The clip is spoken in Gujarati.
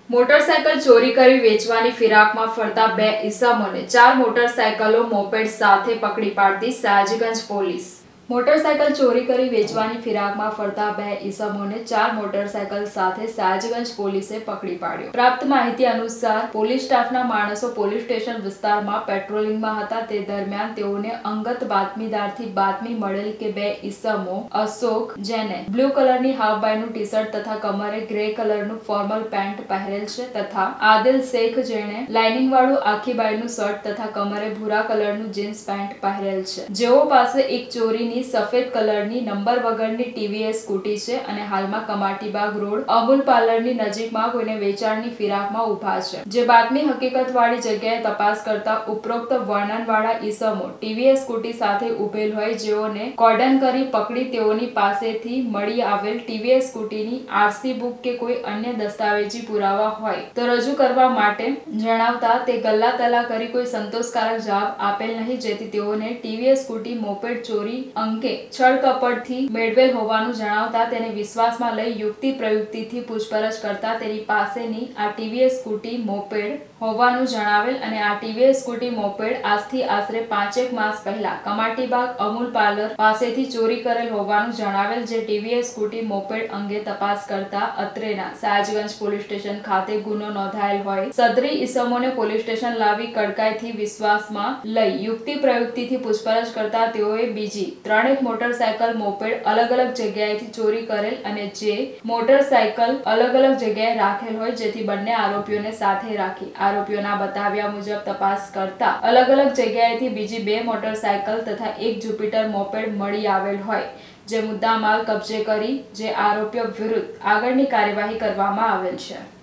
મોટરસાયકલ ચોરી કરી વેચવાની ફિરાકમાં ફરતા બે ઈસમોને 4 મોટરસાયકલો મોપેડ સાથે પકડી પાડતી સયાજીગંજ પોલીસ। મોટરસાયકલ ચોરી કરી વેચવાની ફિરાકમાં ફરતા બે ઈસમોને 4 મોટરસાયકલ સાથે સયાજીગંજ પોલીસે પકડી પાડ્યો। પ્રાપ્ત માહિતી અનુસાર પોલીસ સ્ટાફના માણસો પોલીસ સ્ટેશન વિસ્તારમાં પેટ્રોલિંગમાં હતા। તે દરમિયાન તેઓને અંગત બાતમીદારથી બાતમી મળેલ કે બે ઈસમો અશોક, જેને બ્લુ કલરની હાફ બાયનું ટી-શર્ટ તથા કમરે ગ્રે કલરનું ફોર્મલ પેન્ટ પહેરેલ છે, તથા આદિલ શેખ, જેણે લાઇનિંગ વાળું આખી બાયનું શર્ટ તથા કમરે ભૂરા કલરનું જીન્સ પેન્ટ પહેરેલ છે, જેઓ પાસે એક ચોરીની સફેદ કલરની નંબર વગરની ટીવીએસ સ્કૂટી છે અને હાલમાં કમાટીબાગ રોડ અમૂલ પાર્લરની નજીકમાં કોઈને વેચાણની ફિરાકમાં ઊભા છે। જે બાતમી હકીકત વાળી જગ્યાએ તપાસ કરતા ઉપરોક્ત વર્ણનવાળા ઈસમો ટીવીએસ સ્કૂટી સાથે ઉભેલ હોય, જેઓને કોર્ડન કરી પકડી તેઓની પાસેથી મળી આવેલ ટીવીએસ સ્કૂટીની આરસી બુક કે કોઈ અન્ય દસ્તાવેજી પુરાવા હોય તો રજૂ કરવા માટે જણાવતા તે ગલ્લા તલા કરી કોઈ સંતોષકારક જવાબ આપેલ નહીં, જેથી તેઓને ટીવીએસ સ્કૂટી મોપેડ ચોરી અંગે છળકપટથી મેળવેલ હોવાનું જણાવતા તેને વિશ્વાસમાં લઈ યુક્તિ પ્રયુક્તિથી પૂછપરછ કરતા તેની પાસેની આ ટીવીએસ સ્કૂટી મોપેડ હોવાનું જણાવેલ અને આ ટીવીએસ સ્કૂટી મોપેડ આજથી આશરે 5 માસ પહેલા કમાટીબાગ અમૂલ પાર્લર પાસેથી ચોરી કરેલ હોવાનું જણાવેલ। જે ટીવીએસ સ્કૂટી મોપેડ અંગે તપાસ કરતા અત્રેના સયાજીગંજ પોલીસ સ્ટેશન ખાતે ગુનો નોંધાયેલ હોય સદરી ઈસમોને પોલીસ સ્ટેશન લાવી કડકાઈથી વિશ્વાસમાં લઈ યુક્તિ પ્રયુક્તિથી પૂછપરછ કરતા તેઓએ બીજી 3 મોટરસાયકલ મોપેડ અલગ અલગ જગ્યાએથી ચોરી કરેલ અને જે મોટરસાયકલ અલગ અલગ જગ્યાએ રાખેલ હોય, જેથી બંને આરોપીઓને સાથે રાખી આરોપીઓના બતાવ્યા મુજબ તપાસ કરતા અલગ અલગ જગ્યાએથી બીજી 2 મોટરસાયકલ તથા એક જુપિટર મોપેડ મળી આવેલ હોય, જે મુદ્દામાલ કબજે કરી જે આરોપીઓ વિરુદ્ધ આગળની કાર્યવાહી કરવામાં આવેલ છે।